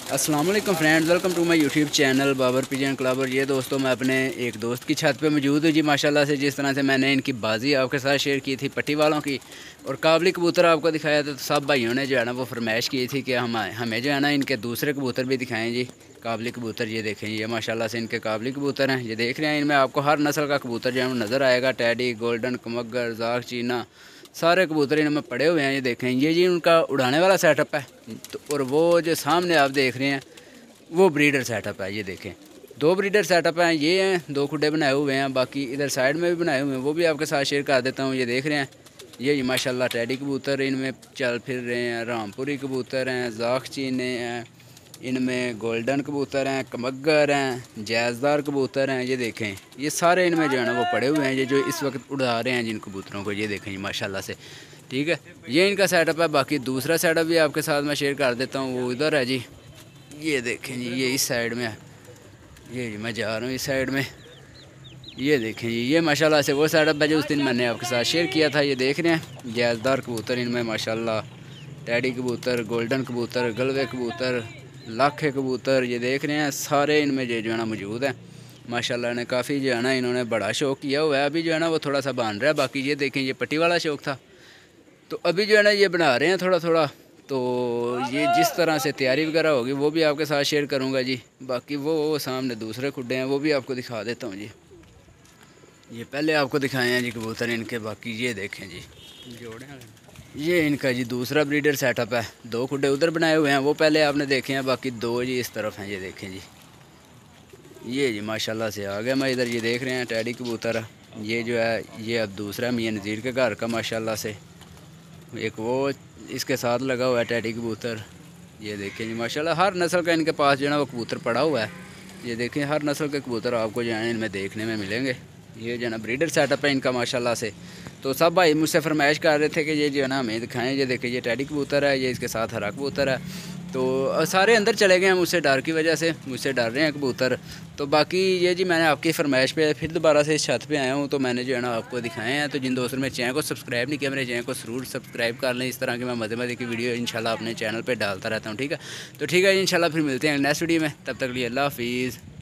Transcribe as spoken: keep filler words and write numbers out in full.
अस्सलाम वालेकुम friends, welcome to my YouTube channel Babar pigeon club. और ये दोस्तों मैं अपने एक दोस्त की छत पे मौजूद हूँ जी। माशाल्लाह से जिस तरह से मैंने इनकी बाजी आपके साथ शेयर की थी पट्टी वालों की और काबली कबूतर आपको दिखाया था, तो सब भाइयों ने जो है ना वो फरमाइश की थी कि हम हमें जो है ना इनके दूसरे कबूतर भी दिखाएँ जी। काबली कबूतर ये देखें, ये माशाल्लाह से इनके काबली कबूतर हैं, ये देख रहे हैं। इनमें आपको हर नस्ल का कबूतर जो है नज़र आएगा। टैडी, गोल्डन, कमगर, जाग, चीना, सारे कबूतर इनमें पड़े हुए हैं। ये देखें, ये जी उनका उड़ाने वाला सेटअप है। तो और वो जो सामने आप देख रहे हैं वो ब्रीडर सेटअप है। ये देखें, दो ब्रीडर सेटअप हैं। ये हैं दो खुडे बनाए हुए हैं, बाकी इधर साइड में भी बनाए हुए हैं, वो भी आपके साथ शेयर कर देता हूँ। ये देख रहे हैं, ये माशाल्लाह टैडी कबूतर इनमें चल फिर रहे हैं। रामपुरी कबूतर हैं, जाख चीने हैं, इनमें गोल्डन कबूतर हैं, कमगर हैं, जैज़दार कबूतर हैं। ये देखें, ये सारे इनमें जो है ना वो पड़े हुए हैं, ये जो इस वक्त उड़ा रहे हैं जिन कबूतरों को। ये देखें माशाल्लाह से, ठीक है, ये इनका सेटअप है। बाकी दूसरा सेटअप भी आपके साथ मैं शेयर कर देता हूँ, वो इधर है जी। ये देखें जी, ये इस साइड में है। ये जी मैं जा रहा हूँ इस साइड में। ये देखें जी, ये माशाल्लाह से वो सेटअप है जो उस दिन मैंने आपके साथ शेयर किया था। ये देख रहे हैं जैज़दार कबूतर इनमें माशाल्लाह, टैडी कबूतर, गोल्डन कबूतर, गलवे कबूतर, लाखे कबूतर, ये देख रहे हैं सारे इनमें ये जो है ना मौजूद है। माशाल्लाह ने काफ़ी जो है ना इन्होंने बड़ा शौक़ किया हुआ है। अभी जो है ना वो थोड़ा सा बन रहा है। बाकी ये देखें, ये पट्टी वाला शौक़ था, तो अभी जो है ना ये बना रहे हैं थोड़ा थोड़ा। तो ये जिस तरह से तैयारी वगैरह होगी वो भी आपके साथ शेयर करूंगा जी। बाकी वो, वो सामने दूसरे खुडे हैं, वो भी आपको दिखा देता हूँ जी। ये पहले आपको दिखाए हैं जी कबूतर इनके। बाकी ये देखें जी, जोड़े ये इनका जी दूसरा ब्रीडर सेटअप है। दो खुडे उधर बनाए हुए हैं, वो पहले आपने देखे हैं। बाकी दो जी इस तरफ हैं। ये देखें जी, ये जी माशाल्लाह से आ गया मैं इधर। ये देख रहे हैं टैडी कबूतर, ये जो है ये अब दूसरा मियाँ नज़ीर के घर का माशाल्लाह से। एक वो इसके साथ लगा हुआ है टैडी कबूतर। ये देखें जी माशाल्लाह हर नस्ल का इनके पास जो है ना वो कबूतर पड़ा हुआ है। ये देखें, हर नस्ल के कबूतर आपको जो है इनमें देखने में मिलेंगे। ये जो है ना ब्रीडर सेटअप है इनका माशाल्लाह से। तो सब भाई मुझसे फरमाइश कर रहे थे कि ये जो है ना हमें दिखाएं। ये देखें, ये टैडी कबूतर है, ये इसके साथ हरा कबूतर है। तो सारे अंदर चले गए हैं मुझसे डर की वजह से, मुझसे डर रहे हैं कबूतर। तो बाकी ये जी मैंने आपकी फरमाइश पे फिर दोबारा से इस छत पे आया हूँ, तो मैंने जो है ना आपको दिखाए हैं। तो जिन दोस्तों ने मेरे चैनल को सब्सक्राइब नहीं किया, मेरे चैनल को ज़रूर सब्सक्राइब कर लें। इस तरह की मैं मज़े मज़े की वीडियो इंशाल्लाह अपने चैनल पर डालता रहता हूँ, ठीक है। तो ठीक है, इंशाल्लाह फिर मिलते हैं नेक्स्ट वीडियो में। तब तक लिए अल्लाह हाफिज़।